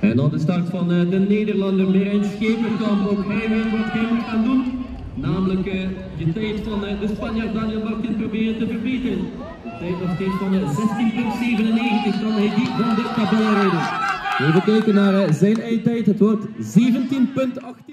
En dan de start van de Nederlander Merijn Schepenkamp. Ook hij weet wat hij moet gaan doen. Namelijk de tijd van de Spanjaard Daniel Martin proberen te verbeteren. De tijd nog steeds van 16,97. Kan hij die van de tabel rijden? Even kijken naar zijn eindtijd. Het wordt 17,18.